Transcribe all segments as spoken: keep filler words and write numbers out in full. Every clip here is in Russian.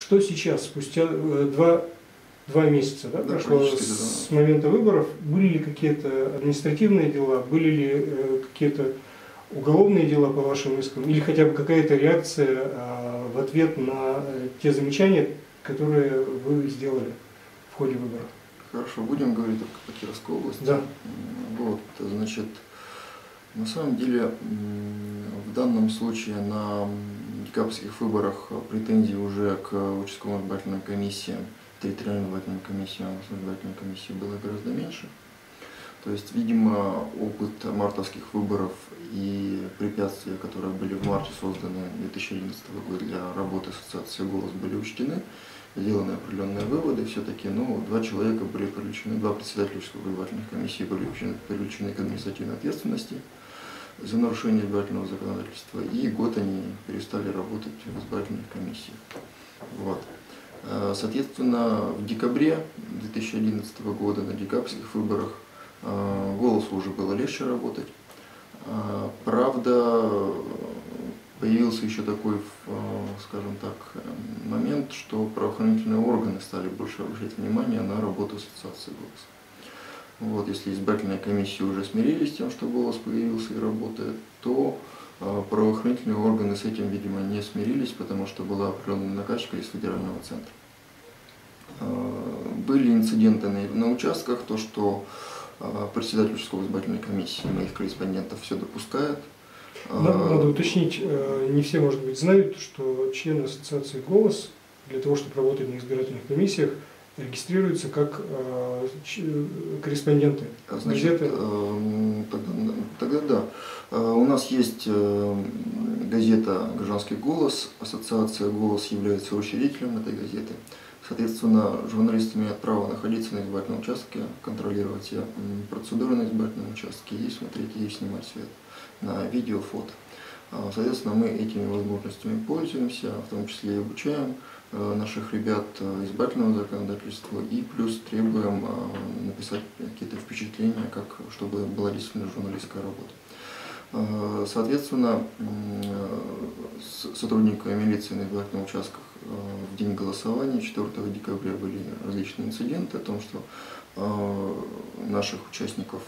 Что сейчас, спустя два, два месяца, да, Да, прошло с да. момента выборов, были ли какие-то административные дела, были ли э, какие-то уголовные дела по вашим искам, или хотя бы какая-то реакция э, в ответ на те замечания, которые вы сделали в ходе выборов? Хорошо, будем говорить только по Кировской области. Да. Вот, значит, на самом деле, в данном случае на декабрьских выборах претензий уже к участковым избирательным комиссиям, территориальным избирательным комиссиям, избирательной комиссии было гораздо меньше. То есть, видимо, опыт мартовских выборов и препятствия, которые были в марте созданы две тысячи одиннадцатого года для работы ассоциации «Голос», были учтены, сделаны определенные выводы. Все-таки ну, два человека были привлечены, два председателя участковых избирательных комиссий были привлечены к административной ответственности за нарушение избирательного законодательства, и год они перестали работать в избирательных комиссиях. Вот. Соответственно, в декабре две тысячи одиннадцатого года на декабрьских выборах «Голосу» уже было легче работать. Правда, появился еще такой, скажем так, момент, что правоохранительные органы стали больше обращать внимание на работу ассоциации «Голос». Вот, если избирательные комиссии уже смирились с тем, что «Голос» появился и работает, то правоохранительные органы с этим, видимо, не смирились, потому что была определенная накачка из федерального центра. Были инциденты на, на участках, то, что председатель участковой избирательной комиссии моих корреспондентов все допускает. Надо, надо уточнить, не все, может быть, знают, что члены ассоциации «Голос» для того, чтобы работать на избирательных комиссиях, регистрируются как э, корреспонденты Значит, газеты. Э, тогда, тогда да. У нас есть э, газета «Гражданский голос». Ассоциация «Голос» является учредителем этой газеты. Соответственно, журналисты имеют право находиться на избирательном участке, контролировать все процедуры на избирательном участке и смотреть, и снимать свет на видео, фото. Соответственно, мы этими возможностями пользуемся, в том числе и обучаем наших ребят избирательного законодательства, и плюс требуем написать какие-то впечатления, как, чтобы была действительно журналистская работа. Соответственно, с сотрудниками милиции на избирательных участках в день голосования, четвёртого декабря, были различные инциденты о том, что наших участников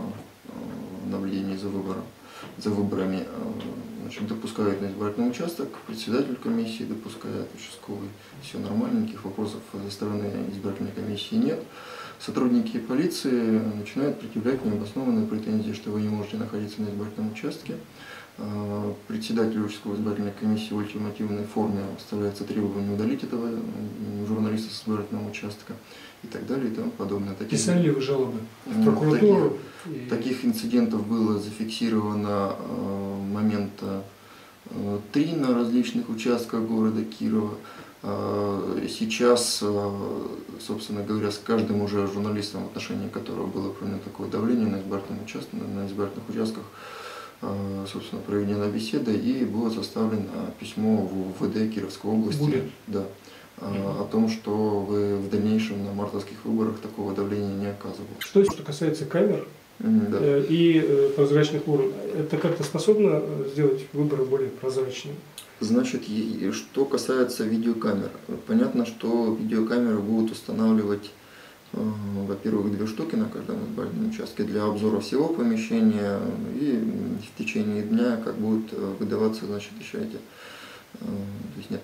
наблюдения за выбором, за выборами, значит, допускают на избирательный участок, председатель комиссии допускает, участковый, все нормально, никаких вопросов со стороны избирательной комиссии нет. Сотрудники полиции начинают предъявлять необоснованные претензии, что вы не можете находиться на избирательном участке. Председателю участковой избирательной комиссии в ультимативной форме вставляется требование удалить этого журналиста с избирательного участка и так далее и тому подобное. Таких, Писали ли вы жалобы в прокуратуру? Таких, и... таких инцидентов было зафиксировано э, момента э, три на различных участках города Кирова. Э, сейчас, э, собственно говоря, с каждым уже журналистом, в отношении которого было проведено такое давление на избирательном участке, на избирательных участках, собственно, проведена беседа, и было составлено письмо в УВД Кировской области, Будет. Да, о том, что вы в дальнейшем на мартовских выборах такого давления не оказывали. Что, что касается камер да. и прозрачных урн, это как-то способно сделать выборы более прозрачными? Значит, что касается видеокамер, понятно, что видеокамеры будут устанавливать, во-первых, две штуки на каждом избирательном участке для обзора всего помещения, и в течение дня как будут выдаваться, значит, еще эти, то есть нет,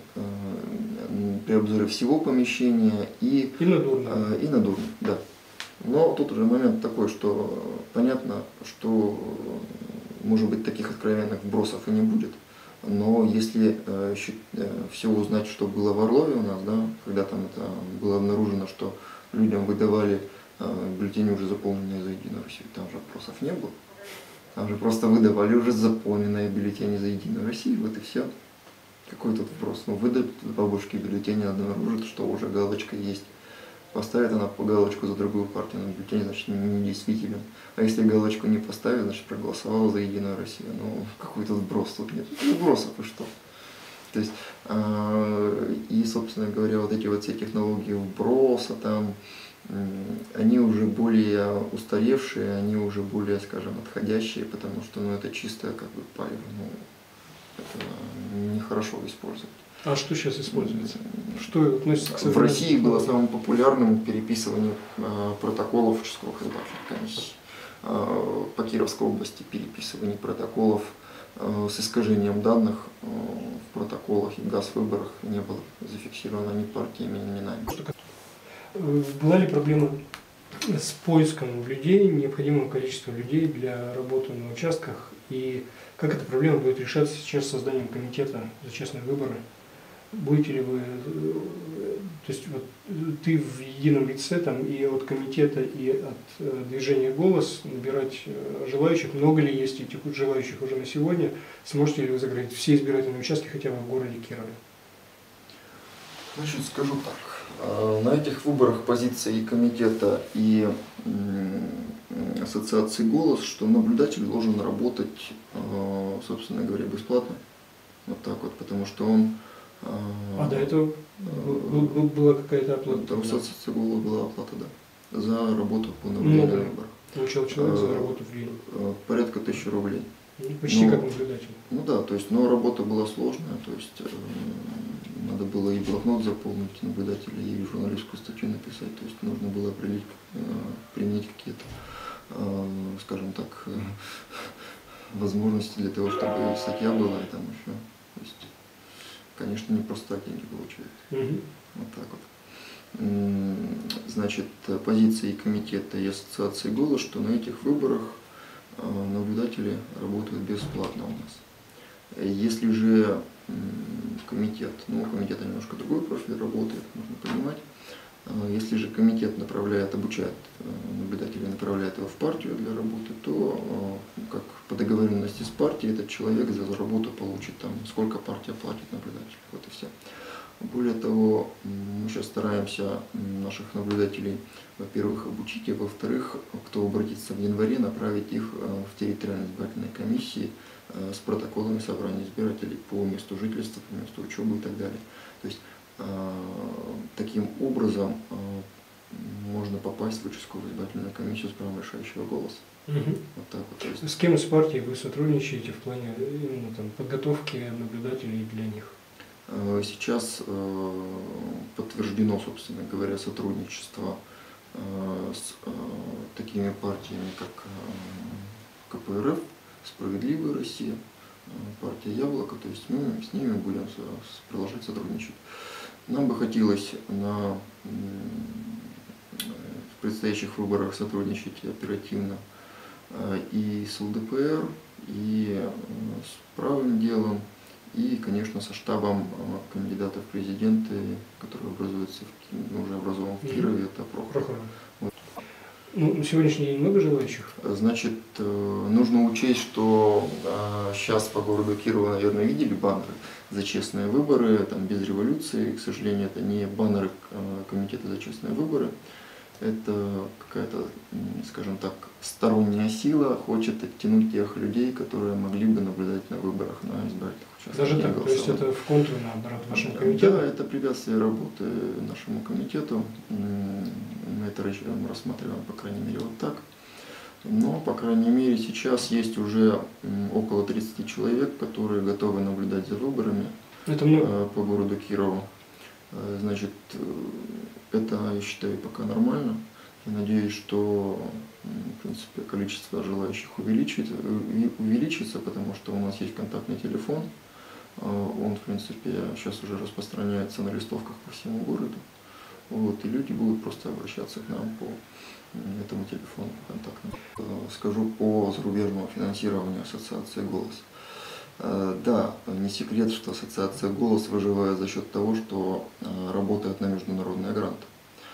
при обзоре всего помещения и, и над урной. И над урной, да. Но тут уже момент такой, что понятно, что, может быть, таких откровенных вбросов и не будет. Но если э, все узнать, что было в Орлове у нас, да, когда там это было обнаружено, что людям выдавали э, бюллетени, уже заполненные за Единую Россию, там же вопросов не было. Там же просто выдавали уже заполненные бюллетени за Единую Россию, вот и все. Какой тут вопрос? Ну, выдают бабушке бюллетени, обнаружат, что уже галочка есть. Поставит она по галочку за другую партию, но бюллетень, значит, недействителен. А если галочку не поставит, значит, проголосовал за Единую Россию. Ну, какой тут вброс тут нет? Вбросов и что? То есть, э, и, собственно говоря, вот эти вот все технологии вброса, там, э, они уже более устаревшие, они уже более, скажем, отходящие, потому что, ну, это чистое, как бы, палево, ну, это нехорошо использовать. А что сейчас используется? Что относится к В России было самым популярным переписывание э, протоколов участковых избирательных комиссий. Э, по Кировской области переписывание протоколов э, с искажением данных э, в протоколах и газ-выборах не было зафиксировано ни партиями, ни именами. Была ли проблема с поиском людей, необходимого количества людей для работы на участках, и как эта проблема будет решаться сейчас созданием комитета за честные выборы? Будете ли вы, то есть вот ты в едином лице там и от комитета, и от движения «Голос» набирать желающих, много ли есть этих желающих уже на сегодня, сможете ли вы закрыть все избирательные участки хотя бы в городе Кирове? Значит, скажу так, на этих выборах позиции комитета и ассоциации «Голос», что наблюдатель должен работать, собственно говоря, бесплатно, вот так вот, потому что он... А до этого была какая-то оплата? В ассоциации «Голос» была оплата, да, за работу по наблюдению на выборах. Получал человек за работу в день? Порядка тысячи рублей. Почти но, как наблюдатель. Ну да, то есть, но работа была сложная, то есть э, надо было и блокнот заполнить наблюдателя, и журналистскую статью написать, то есть нужно было определить, э, применить какие-то, э, скажем так, э, возможности для того, чтобы статья была, и там еще, то есть, конечно, не просто так деньги получают. Угу. Вот так вот. Значит, позиции комитета и ассоциации «Голос», что на этих выборах наблюдатели работают бесплатно у нас. Если же комитет, ну, у комитета немножко другой профиль работает, нужно понимать, если же комитет направляет, обучает наблюдателей, направляет его в партию для работы, то как по договоренности с партией этот человек за работу получит там, сколько партия платит наблюдателю, вот и все. Более того, мы сейчас стараемся наших наблюдателей, во-первых, обучить, и во-вторых, кто обратится в январе, направить их в территориальные избирательные комиссии с протоколами собрания избирателей по месту жительства, по месту учебы и так далее. То есть таким образом можно попасть в участковую избирательную комиссию с правом решающего голоса. Угу. Вот так вот, то есть... С кем из партий вы сотрудничаете в плане именно там, подготовки наблюдателей для них? Сейчас подтверждено, собственно говоря, сотрудничество с такими партиями, как ка пэ эр эф, «Справедливая Россия», партия «Яблоко», то есть мы с ними будем продолжать сотрудничать. Нам бы хотелось на предстоящих выборах сотрудничать оперативно и с эл дэ пэ эр, и с правым делом, и, конечно, со штабом кандидатов в президенты, который образуется в, уже образован в Кирове, это Прохоров. Вот. Ну, на сегодняшний день много желающих? Значит, нужно учесть, что сейчас по городу Кирова, наверное, видели баннеры за честные выборы, там без революции, к сожалению, это не баннеры комитета за честные выборы. Это какая-то, скажем так, сторонняя сила хочет оттянуть тех людей, которые могли бы наблюдать на выборах на избирательных участках. Даже так, то есть это в контру наоборот вашему комитету? Да, это препятствие работы нашему комитету. Мы это рассматриваем, по крайней мере, вот так. Но, по крайней мере, сейчас есть уже около тридцати человек, которые готовы наблюдать за выборами это много. По городу Кирову. Значит, это, я считаю, пока нормально. Я надеюсь, что, в принципе, количество желающих увеличится, увеличится, потому что у нас есть контактный телефон. Он, в принципе, сейчас уже распространяется на листовках по всему городу. Вот, и люди будут просто обращаться к нам по этому телефону контактному. Скажу по зарубежному финансированию ассоциации «Голос». Да, не секрет, что ассоциация «Голос» выживает за счет того, что работает на международные гранты.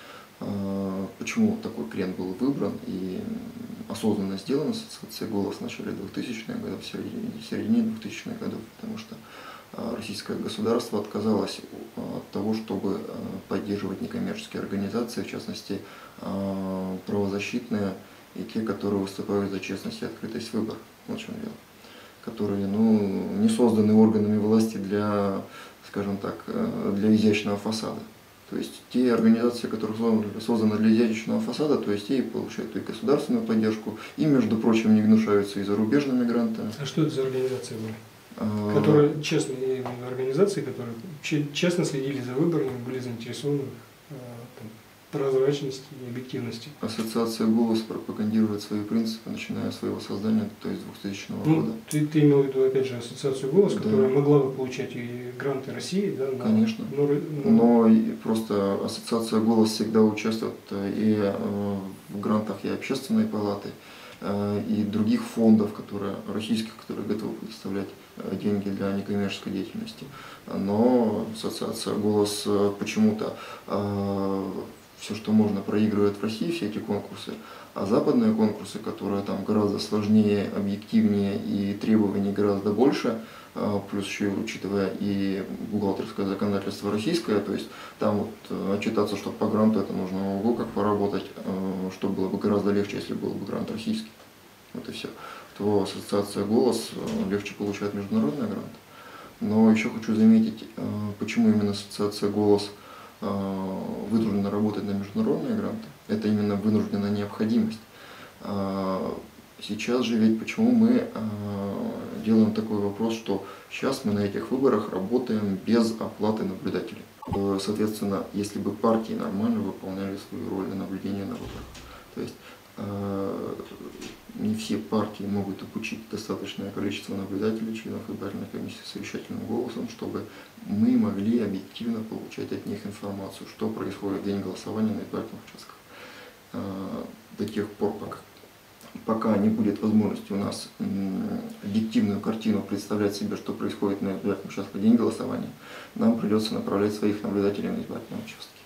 Почему такой крен был выбран и осознанно сделан ассоциацией «Голос» в начале двухтысячных годов, в середине, в середине двухтысячных годов, потому что российское государство отказалось от того, чтобы поддерживать некоммерческие организации, в частности правозащитные и те, которые выступают за честность и открытость выборов. Вот в чем дело. Которые, ну, не созданы органами власти для, скажем так, для изящного фасада. То есть те организации, которые созданы для изящного фасада, то есть те получают и государственную поддержку, и, между прочим, не гнушаются и зарубежными грантами. А что это за организации были? Которые честные организации, которые честно следили за выборами, были заинтересованы в там, прозрачности и объективности. Ассоциация «Голос» пропагандирует свои принципы, начиная с своего создания, то есть двухтысячного ну, года. Ты, ты имел в виду, опять же, ассоциацию «Голос», да. которая могла бы получать и гранты России, да? Но, Конечно. Но, но... но и просто ассоциация «Голос» всегда участвует и в грантах и общественной палаты, и других фондов, которые, российских, которые готовы предоставлять деньги для некоммерческой деятельности. Но ассоциация «Голос» почему-то все, что можно, проигрывает в России, все эти конкурсы, а западные конкурсы, которые там гораздо сложнее, объективнее и требований гораздо больше, плюс еще учитывая и бухгалтерское законодательство российское, то есть там вот отчитаться, что по гранту это нужно ого как поработать, что было бы гораздо легче, если был бы грант российский. Вот и все. То ассоциация «Голос» легче получает международный грант. Но еще хочу заметить, почему именно ассоциация «Голос» вынуждена работать на международные гранты. Это именно вынужденная необходимость. Сейчас же ведь почему мы делаем такой вопрос, что сейчас мы на этих выборах работаем без оплаты наблюдателей. Соответственно, если бы партии нормально выполняли свою роль на наблюдении на выборах. То есть не все партии могут обучить достаточное количество наблюдателей, членов избирательной комиссии с совещательным голосом, чтобы мы могли объективно получать от них информацию, что происходит в день голосования на избирательных участках. До тех пор, пока, пока не будет возможности у нас объективную картину представлять себе, что происходит на избирательном участке в день голосования, нам придется направлять своих наблюдателей на избирательные участки.